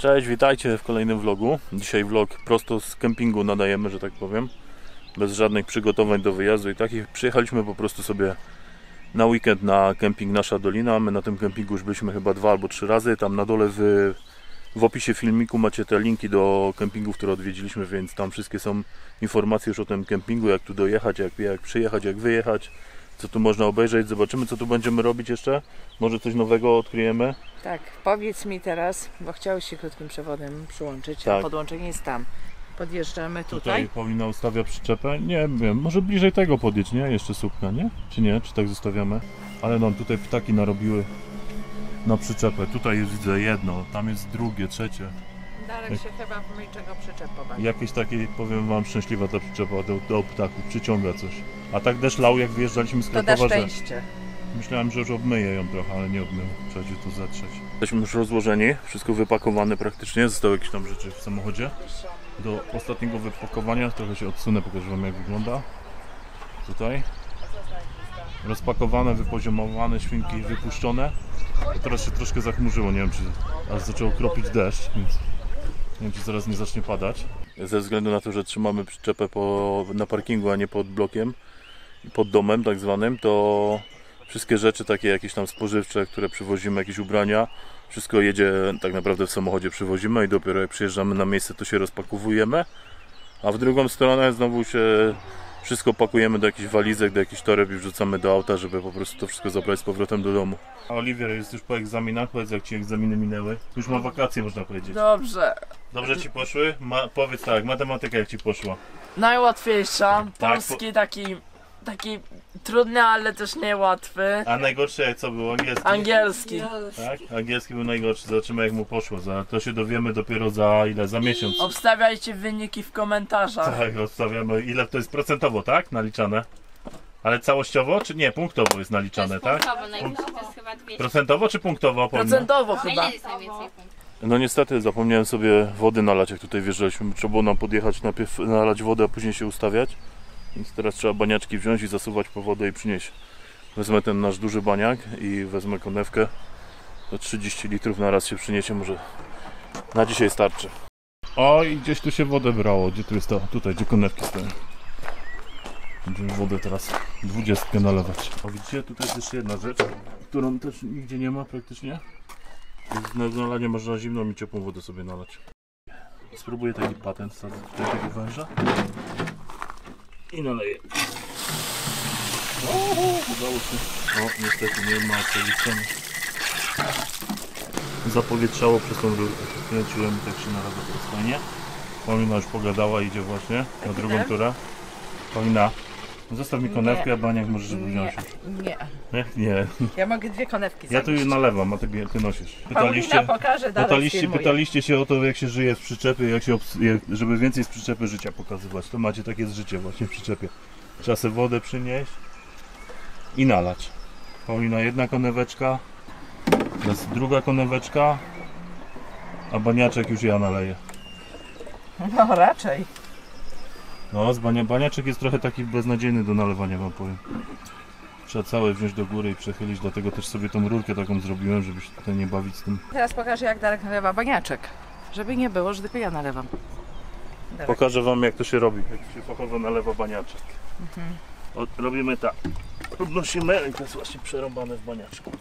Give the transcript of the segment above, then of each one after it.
Cześć, witajcie w kolejnym vlogu. Dzisiaj vlog prosto z kempingu nadajemy, że tak powiem. Bez żadnych przygotowań do wyjazdu i takich. Przyjechaliśmy po prostu sobie na weekend na kemping Nasza Dolina. My na tym kempingu już byliśmy chyba 2 albo 3 razy. Tam na dole w opisie filmiku macie te linki do kempingów, które odwiedziliśmy, więc tam wszystkie są informacje już o tym kempingu, jak tu dojechać, jak przyjechać, jak wyjechać, co tu można obejrzeć. Zobaczymy, co tu będziemy robić jeszcze. Może coś nowego odkryjemy. Tak, powiedz mi teraz, bo chciałeś się krótkim przewodem przyłączyć, Tak. a podłączenie jest tam. Podjeżdżamy tutaj. Paulina ustawia przyczepę. Nie wiem, może bliżej tego podjedź, nie? Jeszcze słupka, nie? Czy nie? Czy tak zostawiamy? Ale no, tutaj ptaki narobiły na przyczepę. Tutaj jest, widzę, jedno, tam jest drugie, trzecie. Darek się chyba w myjczego przyczepować. Jakieś takie, powiem wam, szczęśliwa ta przyczepa do ptaków, przyciąga coś. A tak deszcz lał, jak wyjeżdżaliśmy z To da Krakowa, że szczęście. myślałem, że już obmyję ją trochę, ale nie obmył. Trzeba to zatrzeć. Jesteśmy już rozłożeni, wszystko wypakowane praktycznie. Zostały jakieś tam rzeczy w samochodzie. Do ostatniego wypakowania trochę się odsunę, pokażę wam, jak wygląda. Tutaj rozpakowane, wypoziomowane, świnki wypuszczone. A teraz się troszkę zachmurzyło, nie wiem, czy aż zaczęło kropić deszcz, więc nie wiem, czy zaraz nie zacznie padać. Ze względu na to, że trzymamy przyczepę na parkingu, a nie pod blokiem, pod domem tak zwanym, to wszystkie rzeczy takie jakieś tam spożywcze, które przywozimy, jakieś ubrania, wszystko jedzie tak naprawdę w samochodzie, przywozimy i dopiero jak przyjeżdżamy na miejsce, to się rozpakowujemy, a w drugą stronę znowu się wszystko pakujemy do jakichś walizek, do jakichś toreb i wrzucamy do auta, żeby po prostu to wszystko zabrać z powrotem do domu. A Oliwier jest już po egzaminach, powiedz, jak ci egzaminy minęły. Już ma wakacje, można powiedzieć. Dobrze. Dobrze ci poszły? Powiedz tak, matematyka jak ci poszła? Najłatwiejsza. Tak, Polski taki trudny, ale też niełatwy. A najgorsze jak co było? Angielski? Angielski. Tak? Angielski był najgorszy. Zobaczymy, jak mu poszło. To się dowiemy dopiero za ile? Za miesiąc. Obstawiajcie wyniki w komentarzach. Tak, odstawiamy. Ile to jest procentowo, tak? Naliczane? Ale całościowo, czy nie? Punktowo jest naliczane, tak? Punktowo, najwyższy to jest chyba 200. Procentowo czy punktowo? Procentowo A chyba. ile jest najwięcej punktów? No niestety zapomniałem sobie wody nalać, jak tutaj wjeżdżaliśmy. Trzeba było nam podjechać, najpierw nalać wodę, a później się ustawiać. Więc teraz trzeba baniaczki wziąć i zasuwać po wodę i przynieść. Wezmę ten nasz duży baniak i wezmę konewkę. To 30 litrów na raz się przyniesie, może na dzisiaj starczy. O, i gdzieś tu się wodę brało. Gdzie tu jest to? Tutaj, gdzie konewki stoją. Będziemy wodę teraz 20 nalewać. O, widzicie, tutaj jest jeszcze jedna rzecz, którą też nigdzie nie ma praktycznie. Na nalanie można zimną i ciepłą wodę sobie nalać. Spróbuję taki patent wsadzić tutaj tego węża. I naleję. Udało się. O, niestety nie ma przeliczenia. Zapowietrzało przez tą rurkę. Kręciłem i tak się naradza teraz fajnie. Paulina już pogadała, idzie właśnie na drugą turę. Paulina, zostaw mi konewkę, a baniak możesz żeby wziąć już. Nie. Nie. Ja mogę 2 konewki Ja tu je nalewam, a ty nosisz. Paulina pokaże, dalej Pytaliście się o to, jak się żyje w przyczepie, żeby więcej z przyczepy życia pokazywać. To macie takie z życie właśnie w przyczepie. Trzeba sobie wodę przynieść i nalać. Paulina, jedna koneweczka, teraz druga koneweczka, a baniaczek już ja naleję. No raczej. No, baniaczek jest trochę taki beznadziejny do nalewania, wam powiem. Trzeba całe wziąć do góry i przechylić, dlatego też sobie tą rurkę taką zrobiłem, żeby się tutaj nie bawić z tym. Teraz pokażę, jak Darek nalewa baniaczek. Żeby nie było, że tylko ja nalewam. Darek. Pokażę wam, jak to się robi, jak się fachowo nalewa baniaczek. Robimy tak. Podnosimy i to jest właśnie przerąbane w baniaczku.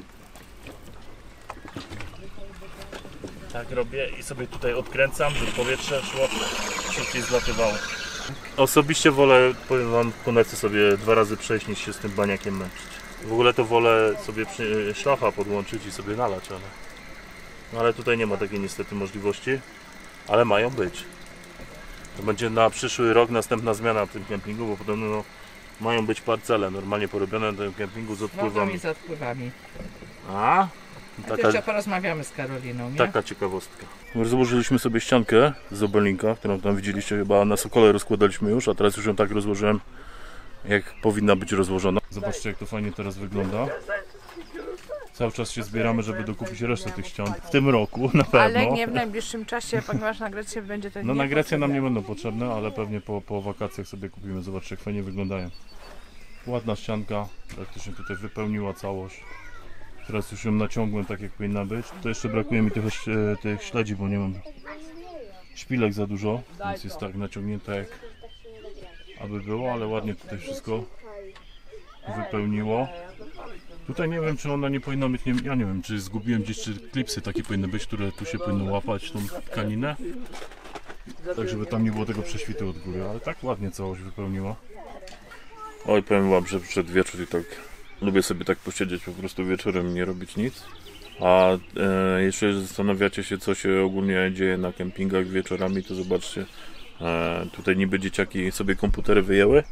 Tak robię i sobie tutaj odkręcam, żeby powietrze szło, szybciej zlatywało. Osobiście wolę, powiem wam, w konewce sobie 2 razy przejść, niż się z tym baniakiem męczyć. W ogóle to wolę sobie szlafa podłączyć i sobie nalać, ale tutaj nie ma takiej niestety możliwości, ale mają być. To będzie na przyszły rok następna zmiana w tym kempingu, bo podobno mają być parcele normalnie porobione na tym kempingu z odpływami. Z odpływami. A? To jeszcze porozmawiamy z Karoliną, nie? Taka ciekawostka. Rozłożyliśmy sobie ściankę z obelinka, którą tam widzieliście, chyba na Sokole rozkładaliśmy już, a teraz już ją tak rozłożyłem, jak powinna być rozłożona. Zobaczcie, jak to fajnie teraz wygląda. Cały czas się zbieramy, żeby dokupić resztę tych ścian w tym roku, na pewno. Ale nie w najbliższym czasie, ponieważ na Grecję będzie to no na Grecję nam nie będą potrzebne, ale pewnie po wakacjach sobie kupimy. Zobaczcie, jak fajnie wyglądają. Ładna ścianka, praktycznie tutaj wypełniła całość. teraz już ją naciągłem tak jak powinna być. To jeszcze brakuje mi tych śledzi, bo nie mam szpilek za dużo, więc jest tak naciągnięte jak aby było, ale ładnie tutaj wszystko wypełniło. Tutaj nie wiem, czy ona nie powinna mieć, ja nie wiem, czy zgubiłem gdzieś, czy klipsy takie powinny być, które tu się powinny łapać tą tkaninę, tak żeby tam nie było tego prześwitu od góry, ale tak ładnie całość wypełniła. Oj, powiem wam, że przed wieczór i tak lubię sobie tak posiedzieć po prostu wieczorem, nie robić nic. A jeszcze zastanawiacie się, co się ogólnie dzieje na kempingach wieczorami, to zobaczcie, tutaj niby dzieciaki sobie komputery wyjęły.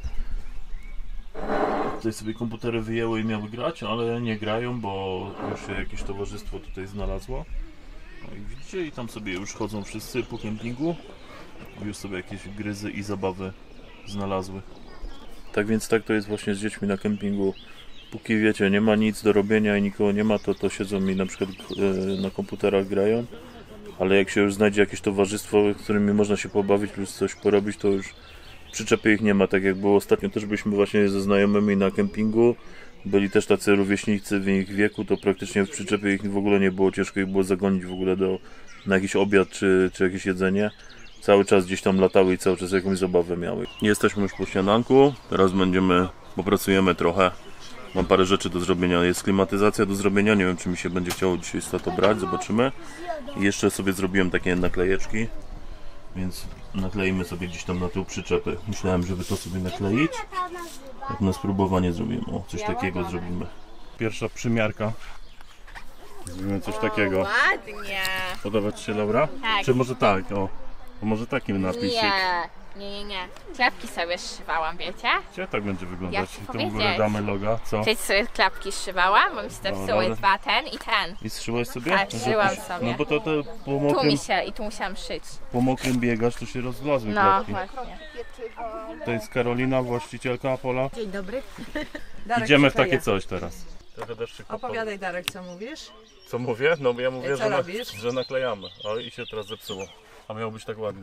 Tutaj sobie komputery wyjęły i miały grać, ale nie grają, bo już się jakieś towarzystwo tutaj znalazło. No i widzicie, i tam sobie już chodzą wszyscy po kempingu. Już sobie jakieś gryzy i zabawy znalazły. Tak więc tak to jest właśnie z dziećmi na kempingu. Póki wiecie, nie ma nic do robienia i nikogo nie ma, to siedzą mi na przykład na komputerach grają. Ale jak się już znajdzie jakieś towarzystwo, z którymi można się pobawić plus coś porobić, to już przyczepy ich nie ma. Tak jak było ostatnio, też byliśmy właśnie ze znajomymi na kempingu. Byli też tacy rówieśnicy w ich wieku, to praktycznie w przyczepie ich w ogóle nie było, ciężko ich było zagonić w ogóle na jakiś obiad czy jakieś jedzenie. Cały czas gdzieś tam latały i cały czas jakąś zabawę miały. Jesteśmy już po śniadanku, teraz popracujemy trochę. Mam parę rzeczy do zrobienia, jest klimatyzacja do zrobienia, nie wiem czy mi się będzie chciało dzisiaj z tato brać, zobaczymy. I jeszcze sobie zrobiłem takie naklejeczki, więc nakleimy sobie gdzieś tam na tył przyczepy. Myślałem, żeby to sobie nakleić, jak na spróbowanie zrobimy, o coś takiego zrobimy. Pierwsza przymiarka, zrobimy coś takiego. Ładnie. Podoba Ci się, Laura? Tak. Czy może tak, o, może takim napisik. Nie. Klapki sobie zszywałam, wiecie? Gdzie tak będzie wyglądać? chcę I tu w powiedzieć. ogóle damy loga, co? Cześć, sobie klapki zszywałam, bo mi się zepsuły dwa ten i ten. I zszyłaś sobie? Tak, zszyłam Że- sobie. No bo to po Tu mokrym, mi się i tu musiałam szyć. po mokrym biegasz, to się rozlazły No klapki. właśnie. To jest Karolina, właścicielka Apola. Dzień dobry. Darek Idziemy w przykleja. takie coś teraz. Trochę deszczyk Opowiadaj, Darek, co mówisz? Co mówię? No bo ja mówię, Co robisz? że naklejamy, ale i się teraz zepsuło. A miało być tak ładnie.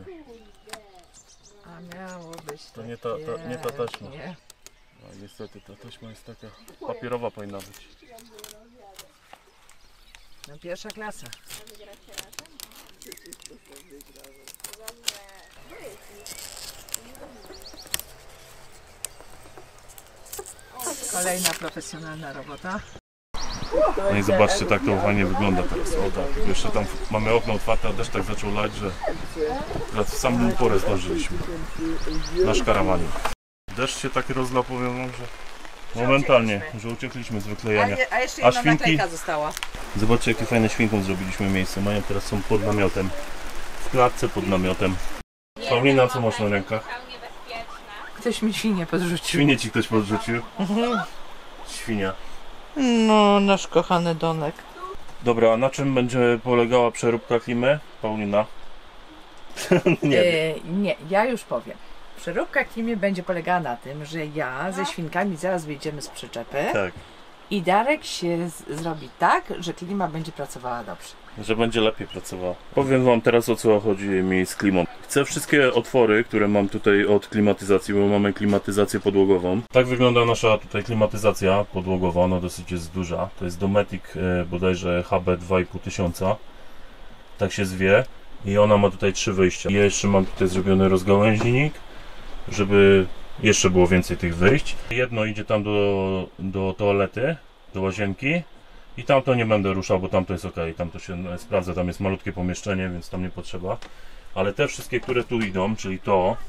A miało być To nie ta taśma. Nie. No, niestety ta taśma jest taka papierowa powinna być. No, pierwsza klasa. Kolejna profesjonalna robota. No i zobaczcie, tak to fajnie wygląda teraz. O tak, tylko jeszcze tam mamy okno otwarte, a deszcz tak zaczął lać, że w samą porę zdążyliśmy na szkarawaniu. Deszcz się tak rozlał, powiem wam, że momentalnie, że uciekliśmy z wyklejania. A jeszcze A jedna świnki? naklejka została. Zobaczcie, jakie fajne świnkom zrobiliśmy miejsce. Mają teraz są pod namiotem, w klatce pod namiotem. Paulina, co masz na rękach? Zupełnie bezpieczna. Ktoś mi świnię podrzucił. Świnie ci ktoś podrzucił? Świnia. No, nasz kochany Donek. Dobra, a na czym będzie polegała przeróbka klimy? Paulina? Nie wiem. Nie, ja już powiem. Przeróbka klimy będzie polegała na tym, że ja ze świnkami zaraz wyjdziemy z przyczepy Tak, i Darek się zrobi tak, że klima będzie pracowała dobrze. że będzie lepiej pracowała. Powiem wam teraz, o co chodzi mi z klimą. Chcę wszystkie otwory, które mam tutaj od klimatyzacji, bo mamy klimatyzację podłogową. Tak wygląda nasza tutaj klimatyzacja podłogowa, ona dosyć jest duża. To jest Dometic bodajże HB 2500. Tak się zwie. I ona ma tutaj 3 wyjścia. Ja jeszcze mam tutaj zrobiony rozgałęźnik, żeby jeszcze było więcej tych wyjść. Jedno idzie tam do toalety, do łazienki. I tam to nie będę ruszał, bo tam to jest ok, tam to się sprawdza, tam jest malutkie pomieszczenie, więc tam nie potrzeba. Ale te wszystkie, które tu idą, czyli to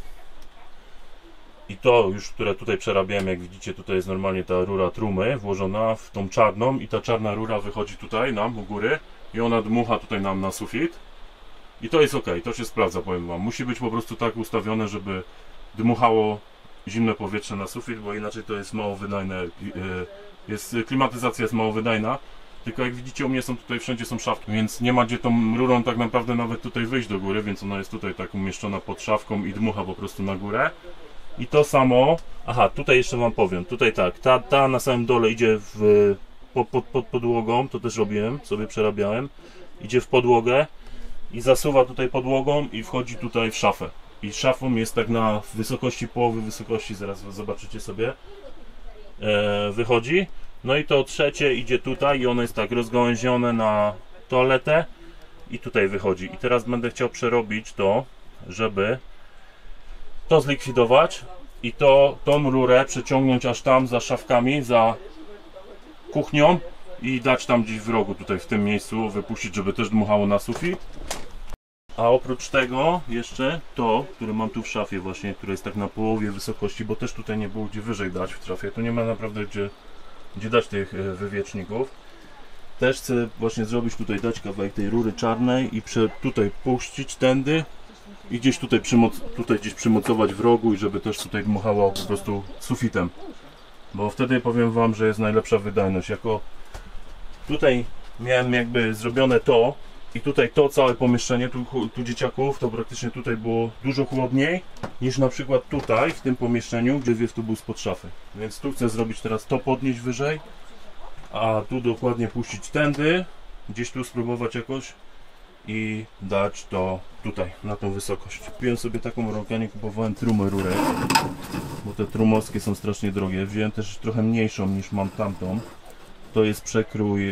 i to już, które tutaj przerabiałem, jak widzicie, tutaj jest normalnie ta rura trumy włożona w tą czarną i ta czarna rura wychodzi tutaj nam u góry i ona dmucha tutaj nam na sufit. I to jest ok, to się sprawdza, powiem wam. Musi być po prostu tak ustawione, żeby dmuchało zimne powietrze na sufit, bo inaczej to jest mało wydajne. Klimatyzacja jest mało wydajna, tylko jak widzicie u mnie są tutaj wszędzie są szafki, więc nie ma gdzie tą rurą tak naprawdę nawet tutaj wyjść do góry, więc ona jest tutaj tak umieszczona pod szafką i dmucha po prostu na górę. I to samo, aha, tutaj jeszcze wam powiem, tutaj tak, ta na samym dole idzie pod podłogą, to też robiłem, sobie przerabiałem, idzie w podłogę i zasuwa tutaj podłogą i wchodzi tutaj w szafę. I szafą jest tak na wysokości połowy wysokości, zaraz zobaczycie sobie. Wychodzi No i to trzecie idzie tutaj i ono jest tak rozgałęzione na toaletę i tutaj wychodzi. I teraz będę chciał przerobić to, żeby to zlikwidować i tą rurę przeciągnąć aż tam za szafkami, za kuchnią i dać tam gdzieś w rogu, tutaj w tym miejscu wypuścić, żeby też dmuchało na sufit. A oprócz tego jeszcze to, które mam tu w szafie właśnie, które jest tak na połowie wysokości, bo też tutaj nie było gdzie wyżej dać w szafie, tu nie ma naprawdę gdzie dać tych wywieczników. Też chcę właśnie zrobić tutaj, dać kawałek tej rury czarnej i tutaj puścić tędy i gdzieś tutaj, gdzieś przymocować w rogu i żeby też tutaj dmuchało po prostu sufitem. Bo wtedy powiem wam, że jest najlepsza wydajność. Jako tutaj miałem jakby zrobione to i tutaj to całe pomieszczenie, tu dzieciaków, to praktycznie tutaj było dużo chłodniej niż na przykład tutaj w tym pomieszczeniu, gdzie wiew tu był spod szafy. Więc tu chcę zrobić teraz to, podnieść wyżej, a tu dokładnie puścić tędy, gdzieś tu spróbować jakoś i dać to tutaj, na tą wysokość. Kupiłem sobie taką rurkę, nie kupowałem trumy rurek, bo te trumowskie są strasznie drogie. Wziąłem też trochę mniejszą niż mam tamtą. To jest przekrój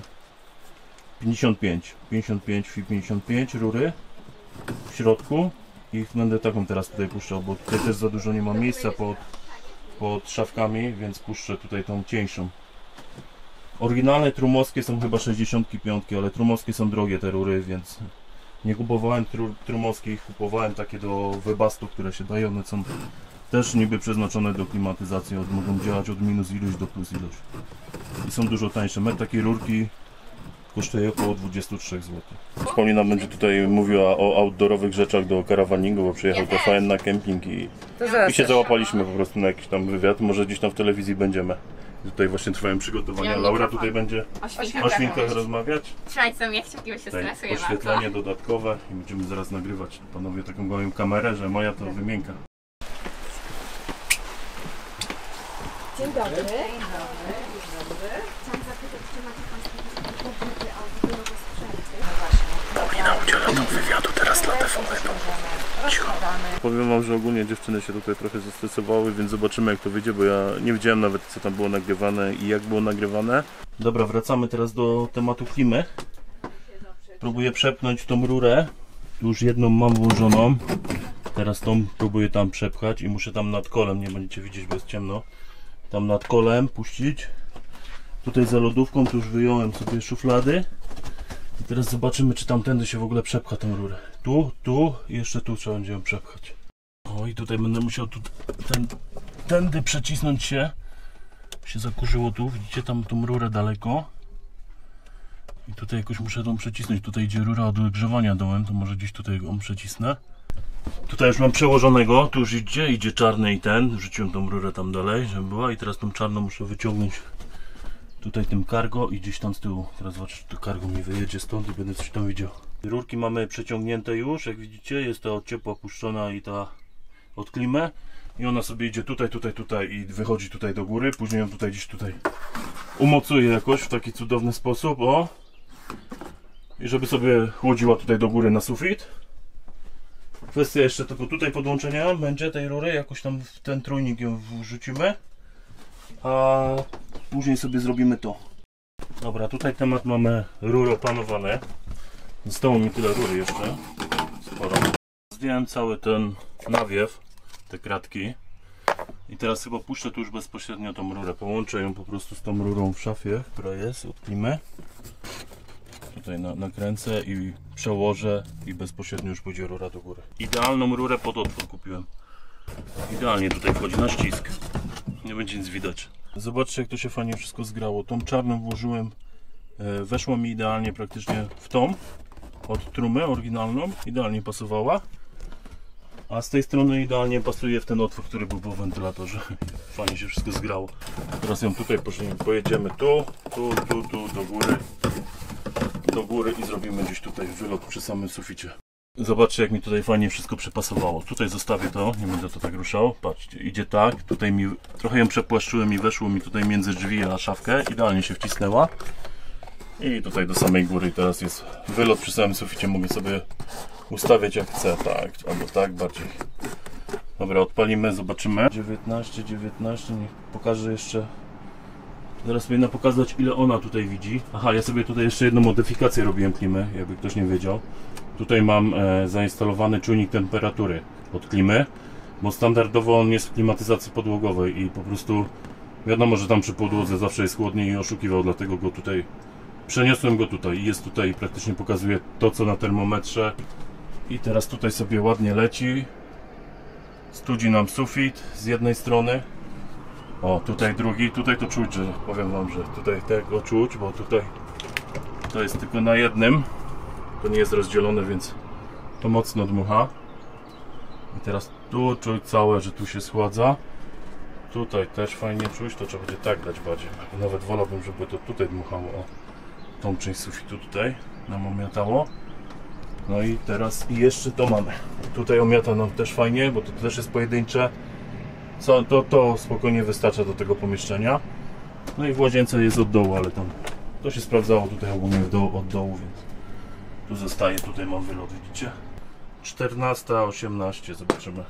55 fi 55 rury w środku i będę taką teraz tutaj puszczał, bo tutaj też za dużo nie ma miejsca pod szafkami, więc puszczę tutaj tą cieńszą. Oryginalne trumowskie są chyba 65, ale trumowskie są drogie te rury, więc nie kupowałem trumowskich, kupowałem takie do webastu, które się dają, one są też niby przeznaczone do klimatyzacji, mogą działać od minus ilość do plus ilość i są dużo tańsze. Metr takiej rurki kosztuje około 23 zł. Paulina będzie tutaj mówiła o outdoorowych rzeczach do karawaningu, bo przyjechał TVN na kemping i się załapaliśmy po prostu na jakiś tam wywiad. Może gdzieś tam w telewizji będziemy. Tutaj właśnie trwają przygotowania. Laura tutaj będzie o świnkach rozmawiać. Trzymać sobie kciuki, bo się stresuję Podświetlenie bardzo. dodatkowe i będziemy zaraz nagrywać. Panowie taką mają kamerę, że moja to wymienka. Dzień dobry. Chciałam zapytać, czy macie Państwo budżety outdoorowe sprzęty? Paulina udziela nam wywiadu teraz dla TVN. Powiem wam, że ogólnie dziewczyny się tutaj trochę zestresowały, więc zobaczymy jak to wyjdzie, bo ja nie wiedziałem nawet co tam było nagrywane i jak było nagrywane. Dobra, wracamy teraz do tematu klimy. Próbuję przepchnąć tą rurę. Już jedną mam włożoną. Teraz tą próbuję tam przepchać i muszę tam nad kolem, nie będziecie widzieć, bo jest ciemno. Tam nad kolem puścić. Tutaj za lodówką to już wyjąłem sobie szuflady. I teraz zobaczymy, czy tamtędy się w ogóle przepcha tą rurę. Tu i jeszcze tu trzeba będzie ją przepchać. O i tutaj będę musiał tędy przecisnąć się. Się zakurzyło tu, widzicie tam tą rurę daleko. I tutaj jakoś muszę tą przecisnąć. Tutaj idzie rura od ogrzewania dołem, to może gdzieś tutaj ją przecisnę. Tutaj już mam przełożonego, tu już idzie czarny i ten. Wrzuciłem tą rurę tam dalej, żeby była i teraz tą czarną muszę wyciągnąć tutaj tym cargo i gdzieś tam z tyłu. Teraz zobaczę, czy to cargo mi wyjedzie stąd i będę coś tam widział. Rurki mamy przeciągnięte już, jak widzicie, jest ta od ciepła puszczona i ta od klimę. I ona sobie idzie tutaj i wychodzi tutaj do góry. Później ją tutaj gdzieś tutaj umocuję jakoś w taki cudowny sposób, o. I żeby sobie chłodziła tutaj do góry na sufit. Kwestia jeszcze tylko tutaj podłączenia będzie tej rury, jakoś tam w ten trójnik ją wrzucimy. A później sobie zrobimy to. Dobra, tutaj temat mamy rury opanowane. Zostało mi tyle rury jeszcze. Sporo. Zdjąłem cały ten nawiew, te kratki. I teraz chyba puszczę tu już bezpośrednio tą rurę. Połączę ją po prostu z tą rurą w szafie, która jest od klimy. Tutaj nakręcę i przełożę i bezpośrednio już pójdzie rura do góry. Idealną rurę pod otwór kupiłem. Idealnie tutaj wchodzi na ścisk. Nie będzie nic widać. Zobaczcie jak to się fajnie wszystko zgrało. Tą czarną włożyłem, weszła mi idealnie praktycznie w tą od trumy oryginalną. Idealnie pasowała. A z tej strony idealnie pasuje w ten otwór, który był po wentylatorze. Fajnie się wszystko zgrało. Teraz ją tutaj pojedziemy tu do góry i zrobimy gdzieś tutaj wylot przy samym suficie. Zobaczcie jak mi tutaj fajnie wszystko przypasowało. Tutaj zostawię to, nie będę to tak ruszał. Patrzcie, idzie tak, tutaj mi trochę ją przepłaszczyłem i weszło mi tutaj między drzwi a szafkę. Idealnie się wcisnęła. I tutaj do samej góry i teraz jest wylot przy samym suficie. Mogę sobie ustawiać jak chcę, tak, albo tak bardziej. Dobra, odpalimy, zobaczymy. 19, niech pokażę jeszcze Zaraz powinna pokazać, ile ona tutaj widzi. Aha, ja sobie tutaj jeszcze jedną modyfikację robiłem klimy, jakby ktoś nie wiedział. Tutaj mam zainstalowany czujnik temperatury od klimy, bo standardowo on jest w klimatyzacji podłogowej i po prostu wiadomo, że tam przy podłodze zawsze jest chłodniej i oszukiwał, dlatego go tutaj przeniosłem go tutaj i jest tutaj i praktycznie pokazuje to, co na termometrze. I teraz tutaj sobie ładnie leci. Studzi nam sufit z jednej strony. O, tutaj drugi, tutaj to czuć, że powiem wam, że tutaj tego czuć, bo tutaj to jest tylko na jednym. To nie jest rozdzielone, więc to mocno dmucha. I teraz tu czuć całe, że tu się schładza. Tutaj też fajnie czuć, to trzeba będzie tak dać bardziej. Nawet wolałbym, żeby to tutaj dmuchało. O, tą część sufitu tutaj nam omiatało. No i teraz i jeszcze to mamy. Tutaj omiata nam też fajnie, bo to też jest pojedyncze. To spokojnie wystarcza do tego pomieszczenia. No i w łazience jest od dołu, ale tam to się sprawdzało tutaj ogólnie od dołu, więc tu zostaje, tutaj mam wylot, widzicie? 14:18, zobaczymy.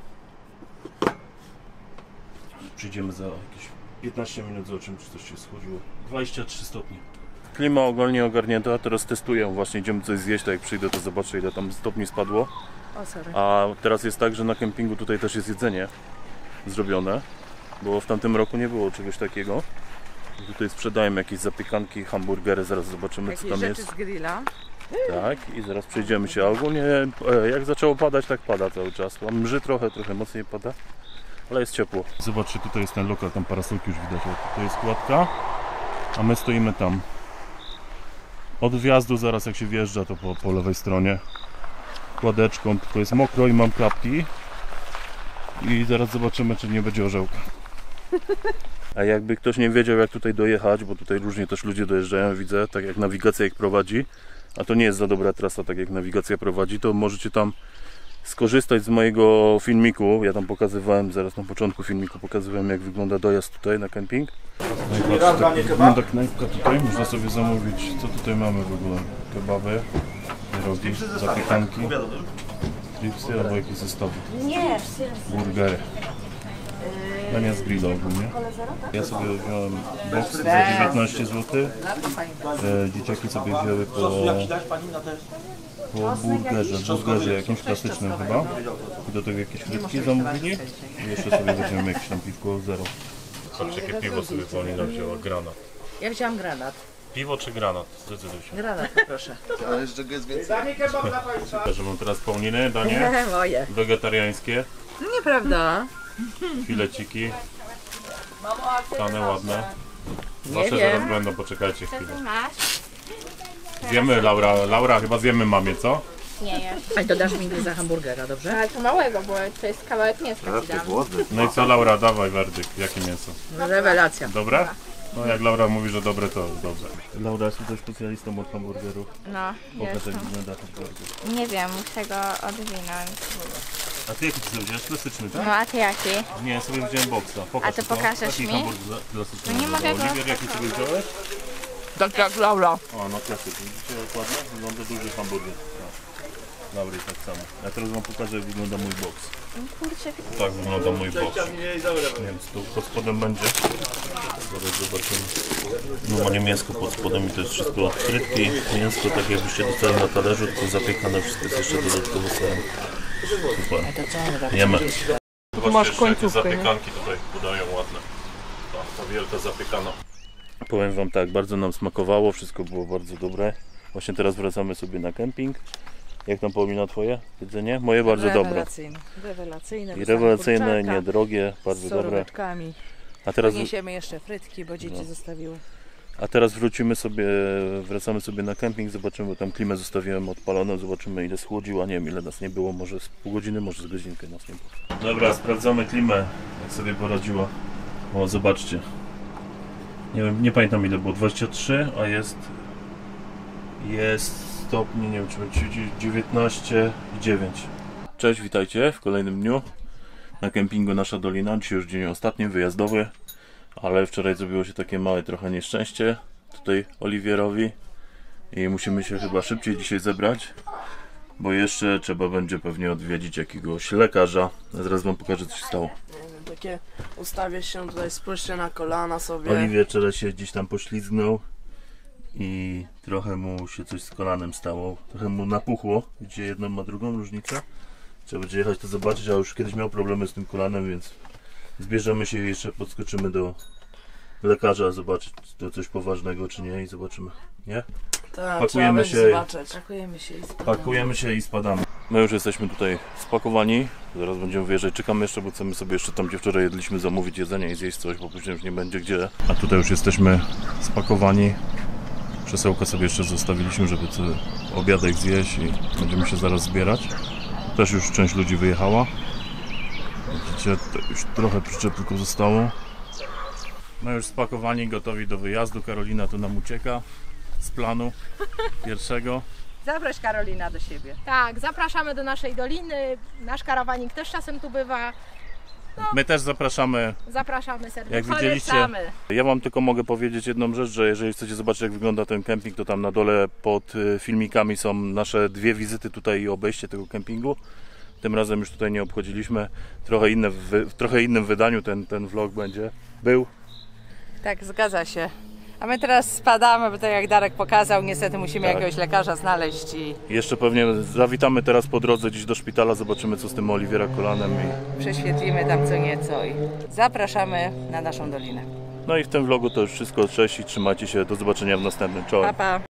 Przyjdziemy za jakieś 15 minut, zobaczymy, czy coś się schłodziło. 23 stopnie. Klima ogólnie ogarnięta, teraz testuję, właśnie idziemy coś zjeść, tak jak przyjdę, to zobaczę, ile tam stopni spadło. O, sorry. A teraz jest tak, że na kempingu tutaj też jest jedzenie zrobione, bo w tamtym roku nie było czegoś takiego. Tutaj sprzedają jakieś zapiekanki, hamburgery, zaraz zobaczymy, co tam jest. z grilla. Tak, i zaraz przejdziemy się. A ogólnie jak zaczęło padać, tak pada cały czas. Tam mrzy trochę mocniej pada, ale jest ciepło. Zobaczcie, tutaj jest ten lokal, tam parasolki już widać. To jest kładka, a my stoimy tam. Od wjazdu zaraz jak się wjeżdża, to po lewej stronie kładeczką, tylko jest mokro i mam klapki. I zaraz zobaczymy, czy nie będzie orzełka. A jakby ktoś nie wiedział, jak tutaj dojechać, bo tutaj różnie też ludzie dojeżdżają, widzę, tak jak nawigacja ich prowadzi, a to nie jest za dobra trasa, tak jak nawigacja prowadzi, to możecie tam skorzystać z mojego filmiku. Ja tam pokazywałem, zaraz na początku filmiku pokazywałem, jak wygląda dojazd tutaj na kemping. No i patrzcie, tak wygląda knajpka tutaj, można sobie zamówić, co tutaj mamy w ogóle, kebaby, pierogi, zapiekanki, stripsy albo jakieś zestawy, burgery. Dania z grilla ogólnie. Ja sobie wziąłem box za 19 zł. Dzieciaki sobie wzięły po burgerze jakimś klasycznym chyba. I do tego jakieś frytki zamówili. I jeszcze sobie weźmiemy jakieś tam piwko zero. Patrzcie, jakie piwo sobie Paulina wzięła, granat. Ja wziąłam granat. Piwo czy granat? Zdecyduj się. Granat, proszę. Ale jeszcze jest więcej. Że mam teraz Pauliny, danie Moje. wegetariańskie, Nieprawda. fileciki, stane ładne. Nie Wasze wiem. zaraz będą, poczekajcie Co chwilę. ty masz? Zjemy, Laura, chyba zjemy mamie, co? Nie już. A dodasz mi za hamburgera, dobrze? Ale to małego, bo to jest kawałek mięska ci dam. No i co, Laura, dawaj werdykt, jakie mięso? Rewelacja. Dobre? No jak Laura mówi, że dobre, to dobrze. Laura jest tutaj specjalistą od hamburgerów. No, Pokaż, jestem. jak wygląda hamburger. Nie wiem, muszę go odwinąć. A ty jaki ty sobie wziąłeś? Klasyczny, tak? No, a ty jaki? Nie, ja sobie wziąłem boxa. Pokaż A to tylko. pokażesz Jaki mi? hamburger klasyczny? No nie mogę go- Oliwier, jaki sobie wziąłeś? Tak jak Laura. O, no klasyczny. Widzicie jak ładnie? Wygląda duży hamburger. No. Laury tak samo. Ja teraz wam pokażę, jak wygląda mój box. Kurczę, Tak wygląda mój box. Więc tu pod spodem będzie. Zaraz zobaczymy. Normalnie mięsko pod spodem i to jest wszystko frytki. Mięsko tak jakbyście dostali na talerzu, tylko zapiekane, wszystko jest jeszcze dodatkowo serem. Super. Jemy. Masz końcówkę, zapiekanki tutaj podają ładne. Ta wielka zapiekana. Powiem wam tak, bardzo nam smakowało, wszystko było bardzo dobre. Właśnie teraz wracamy sobie na kemping. Jak tam, Paulina, twoje jedzenie? Moje bardzo dobre. Rewelacyjne. I rewelacyjne, niedrogie, bardzo z dobre. soróweczkami. A teraz, Niesiemy jeszcze frytki, bo dzieci zostawiły. a teraz wracamy sobie na kemping, zobaczymy, bo tam klimę zostawiłem odpaloną, zobaczymy, ile schłodziła, nie wiem, ile nas nie było, może z pół godziny, może z godzinkę nas nie było. Dobra, sprawdzamy klimę, jak sobie poradziła. O, zobaczcie. Nie wiem, nie pamiętam ile było, 23, a jest stopni, nie wiem czy będzie 19,9. Cześć, witajcie w kolejnym dniu na kempingu Nasza Dolina. Dzisiaj już dzień ostatni, wyjazdowy, ale wczoraj zrobiło się takie małe trochę nieszczęście tutaj Oliwierowi i musimy się chyba szybciej dzisiaj zebrać, bo jeszcze trzeba będzie pewnie odwiedzić jakiegoś lekarza. Zaraz wam pokażę, co się stało. takie ustawię się tutaj, spójrzcie na kolana sobie. Oliwier wczoraj się gdzieś tam poślizgnął i trochę mu się coś z kolanem stało. Trochę mu napuchło. Widzicie, jedną ma drugą różnicę. Trzeba będzie jechać to zobaczyć, a już kiedyś miał problemy z tym kolanem, więc zbierzemy się i jeszcze podskoczymy do lekarza, zobaczyć, czy to coś poważnego czy nie i zobaczymy. Nie? Tak, pakujemy trzeba będzie się. zobaczyć. Pakujemy się i spadamy. My już jesteśmy tutaj spakowani. Zaraz będziemy wyjeżdżać. Czekamy jeszcze, bo chcemy sobie jeszcze tam, gdzie wczoraj jedliśmy, zamówić jedzenie i zjeść coś, bo później już nie będzie gdzie. A tutaj już jesteśmy spakowani. Krzesełka sobie jeszcze zostawiliśmy, żeby obiadek zjeść i będziemy się zaraz zbierać. Też już część ludzi wyjechała. Widzicie, to już trochę przyczep tylko zostało. No już spakowani, gotowi do wyjazdu. Karolina tu nam ucieka z planu pierwszego. Zaproś Karolina do siebie. Tak, zapraszamy do naszej doliny. Nasz karawanik też czasem tu bywa. My też zapraszamy. Zapraszamy serdecznie. Jak widzieliście, ja wam tylko mogę powiedzieć jedną rzecz, że jeżeli chcecie zobaczyć, jak wygląda ten kemping, to tam na dole pod filmikami są nasze 2 wizyty tutaj i obejście tego kempingu. Tym razem już tutaj nie obchodziliśmy. W trochę innym wydaniu ten vlog będzie. Był. Tak, zgadza się. A my teraz spadamy, bo tak jak Darek pokazał, niestety musimy Tak. jakiegoś lekarza znaleźć i Jeszcze pewnie zawitamy teraz po drodze gdzieś do szpitala, zobaczymy co z tym Oliwiera kolanem. prześwietlimy tam co nieco i zapraszamy na naszą dolinę. No i w tym vlogu to już wszystko. Cześć i trzymajcie się. Do zobaczenia w następnym. Czołem. Pa, pa.